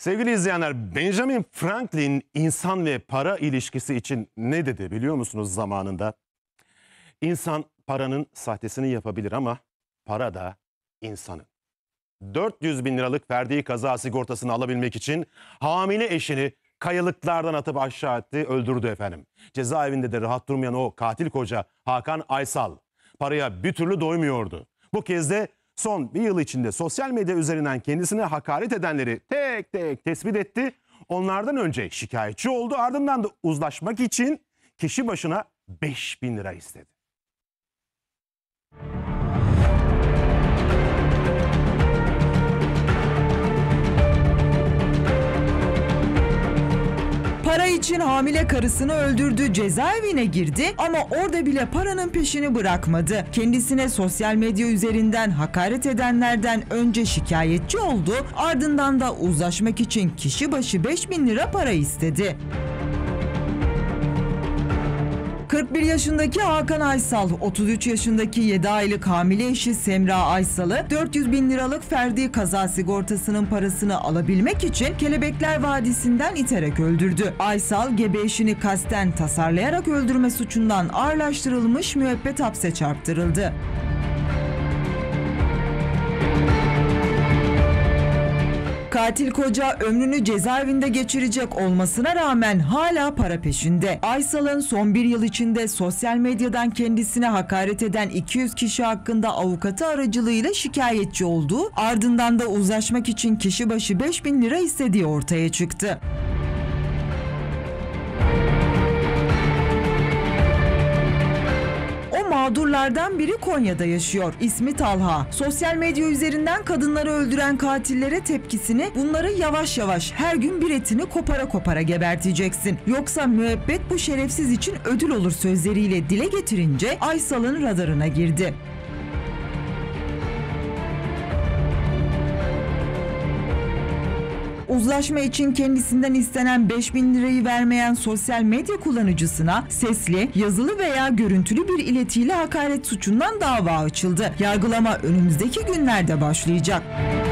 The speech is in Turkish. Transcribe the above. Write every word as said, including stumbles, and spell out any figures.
Sevgili izleyenler, Benjamin Franklin insan ve para ilişkisi için ne dedi biliyor musunuz zamanında? İnsan paranın sahtesini yapabilir ama para da insanın. dört yüz bin liralık ferdi kaza sigortasını alabilmek için hamile eşini kayalıklardan atıp aşağı etti, öldürdü efendim. Cezaevinde de rahat durmayan o katil koca Hakan Aysal paraya bir türlü doymuyordu. Bu kez de son bir yıl içinde sosyal medya üzerinden kendisine hakaret edenleri tek tek tespit etti. Onlardan önce şikayetçi oldu, ardından da uzlaşmak için kişi başına beş bin lira istedi. Para için hamile karısını öldürdü, cezaevine girdi ama orada bile paranın peşini bırakmadı. Kendisine sosyal medya üzerinden hakaret edenlerden önce şikayetçi oldu, ardından da uzlaşmak için kişi başı beş bin lira para istedi. kırk bir yaşındaki Hakan Aysal, otuz üç yaşındaki yedi aylık hamile eşi Semra Aysal'ı dört yüz bin liralık ferdi kaza sigortasının parasını alabilmek için Kelebekler Vadisi'nden iterek öldürdü. Aysal, gebe eşini kasten tasarlayarak öldürme suçundan ağırlaştırılmış, müebbet hapse çarptırıldı. Katil koca ömrünü cezaevinde geçirecek olmasına rağmen hala para peşinde. Aysal'ın son bir yıl içinde sosyal medyadan kendisine hakaret eden iki yüz kişi hakkında avukatı aracılığıyla şikayetçi olduğu, ardından da uzlaşmak için kişi başı beş bin lira istediği ortaya çıktı. Mağdurlardan biri Konya'da yaşıyor. İsmi Talha. Sosyal medya üzerinden kadınları öldüren katillere tepkisini, bunları yavaş yavaş her gün bir etini kopara kopara geberteceksin, yoksa müebbet bu şerefsiz için ödül olur sözleriyle dile getirince Aysal'ın radarına girdi. Uzlaşma için kendisinden istenen beş bin lirayı vermeyen sosyal medya kullanıcısına sesli, yazılı veya görüntülü bir iletiyle hakaret suçundan dava açıldı. Yargılama önümüzdeki günlerde başlayacak.